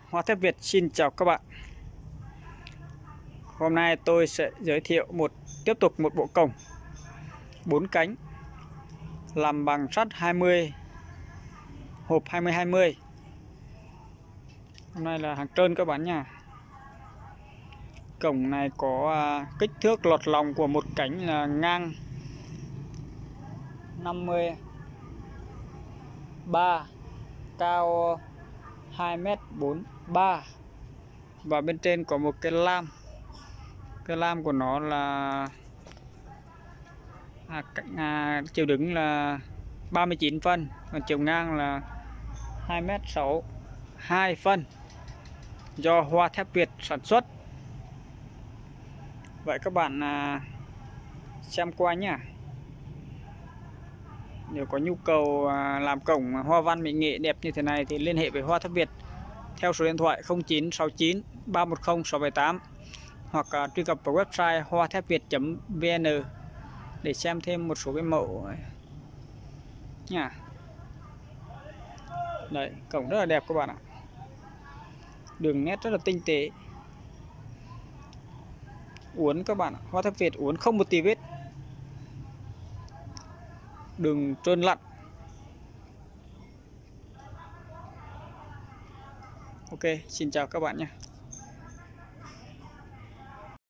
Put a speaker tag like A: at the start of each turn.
A: Hoa Thép Việt xin chào các bạn. Hôm nay tôi sẽ giới thiệu tiếp tục một bộ cổng 4 cánh làm bằng sắt 20 hộp 2020. Hôm nay là hàng trơn các bạn nha. Cổng này có kích thước lọt lòng của một cánh là ngang 53, cao 2m43 và bên trên có một cái lam. Cái lam của nó là chiều đứng là 39 phân, còn chiều ngang là 2m62 phân, do Hoa Thép Việt sản xuất. Vậy các bạn xem qua nhé. Nếu có nhu cầu làm cổng hoa văn mỹ nghệ đẹp như thế này thì liên hệ với Hoa Thép Việt theo số điện thoại 0969 310 678 hoặc truy cập vào website hoathepviet.vn để xem thêm một số cái mẫu nha. Đấy, cổng rất là đẹp các bạn ạ. Đường nét rất là tinh tế, uốn các bạn ạ. Hoa Thép Việt uốn không một tì vết, đường trơn lặn. Ok, xin chào các bạn nhé.